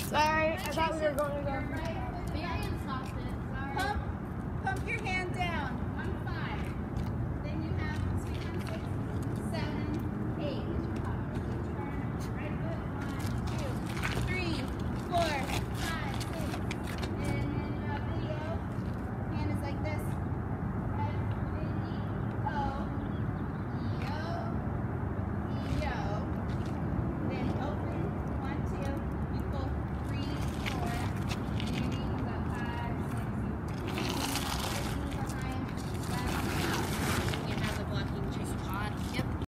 Sorry, I thought we were going to go. Pump your hand down.